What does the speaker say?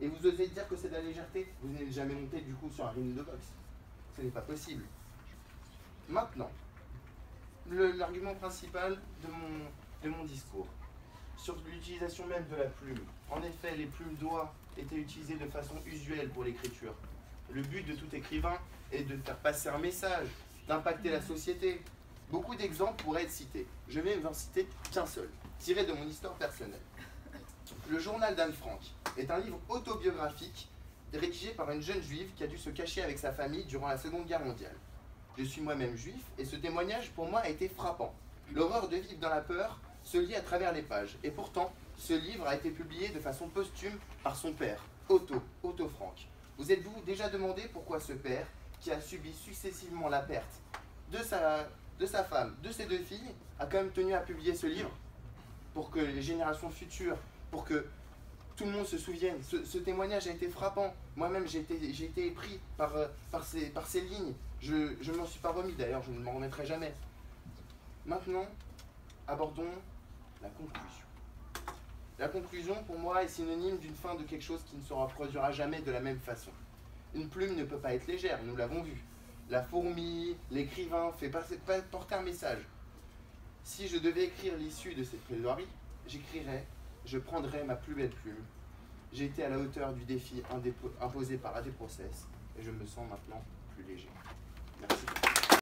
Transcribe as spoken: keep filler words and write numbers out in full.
Et vous osez dire que c'est de la légèreté? Vous n'êtes jamais monté du coup sur un ring de boxe. Ce n'est pas possible. Maintenant, l'argument principal de mon, de mon discours, sur l'utilisation même de la plume. En effet, les plumes doigts étaient utilisées de façon usuelle pour l'écriture. Le but de tout écrivain est de faire passer un message, d'impacter la société. Beaucoup d'exemples pourraient être cités. Je vais vous en citer qu'un seul, tiré de mon histoire personnelle. Le journal d'Anne Frank est un livre autobiographique rédigé par une jeune juive qui a dû se cacher avec sa famille durant la Seconde Guerre mondiale. Je suis moi-même juif et ce témoignage pour moi a été frappant. L'horreur de vivre dans la peur se lit à travers les pages. Et pourtant, ce livre a été publié de façon posthume par son père, Otto, Otto Frank. Vous êtes-vous déjà demandé pourquoi ce père, qui a subi successivement la perte de sa, de sa femme, de ses deux filles, a quand même tenu à publier ce livre pour que les générations futures, pour que tout le monde se souvienne. Ce, ce témoignage a été frappant. Moi-même, j'ai été, j'ai été pris par, euh, par, ces, par ces lignes. Je ne m'en suis pas remis d'ailleurs, je ne m'en remettrai jamais. Maintenant, abordons la conclusion. La conclusion, pour moi, est synonyme d'une fin de quelque chose qui ne se reproduira jamais de la même façon. Une plume ne peut pas être légère, nous l'avons vu. La fourmi, l'écrivain, fait passer, porter un message. Si je devais écrire l'issue de cette plaidoirie, j'écrirais, je prendrais ma plus belle plume. J'ai été à la hauteur du défi imposé par A D Process et je me sens maintenant plus léger. Merci.